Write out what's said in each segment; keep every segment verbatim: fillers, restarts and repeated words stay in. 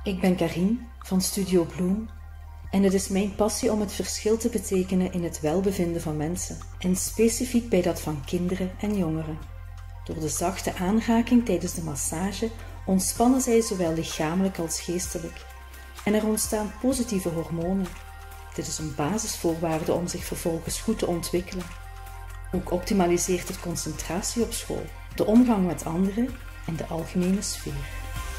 Ik ben Karien van Studio Bloem en het is mijn passie om het verschil te betekenen in het welbevinden van mensen en specifiek bij dat van kinderen en jongeren. Door de zachte aanraking tijdens de massage ontspannen zij zowel lichamelijk als geestelijk en er ontstaan positieve hormonen. Dit is een basisvoorwaarde om zich vervolgens goed te ontwikkelen. Ook optimaliseert het concentratie op school, de omgang met anderen en de algemene sfeer.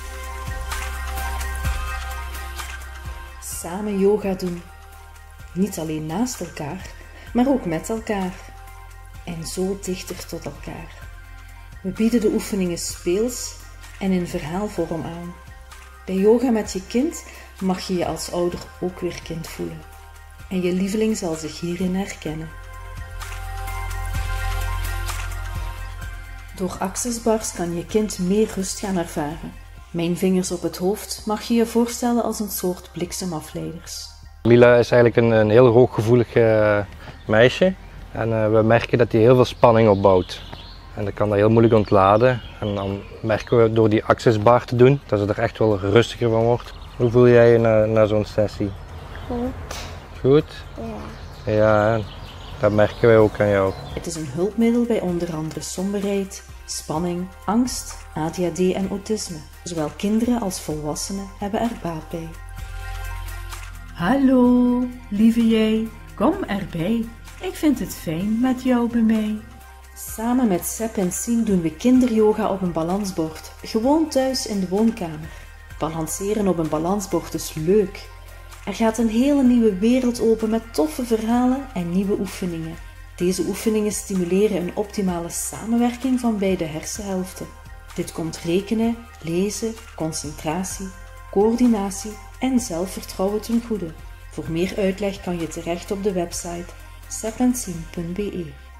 Samen yoga doen. Niet alleen naast elkaar, maar ook met elkaar. En zo dichter tot elkaar. We bieden de oefeningen speels en in verhaalvorm aan. Bij yoga met je kind mag je je als ouder ook weer kind voelen. En je lieveling zal zich hierin herkennen. Door Access Bars kan je kind meer rust gaan ervaren. Mijn vingers op het hoofd mag je je voorstellen als een soort bliksemafleiders. Lila is eigenlijk een, een heel hooggevoelig uh, meisje. En uh, we merken dat hij heel veel spanning opbouwt. En dat kan dat heel moeilijk ontladen. En dan merken we door die Access Bar te doen, dat ze er echt wel rustiger van wordt. Hoe voel jij je na, na zo'n sessie? Goed. Goed? Ja. Ja, dat merken wij ook aan jou. Het is een hulpmiddel bij onder andere somberheid, spanning, angst, A D H D en autisme. Zowel kinderen als volwassenen hebben er baat bij. Hallo, lieve jij, kom erbij. Ik vind het fijn met jou bij mij. Samen met Sep en Sien doen we kinderyoga op een balansbord, gewoon thuis in de woonkamer. Balanceren op een balansbord is leuk. Er gaat een hele nieuwe wereld open met toffe verhalen en nieuwe oefeningen. Deze oefeningen stimuleren een optimale samenwerking van beide hersenhelften. Dit komt rekenen, lezen, concentratie, coördinatie en zelfvertrouwen ten goede. Voor meer uitleg kan je terecht op de website sep en sien punt be.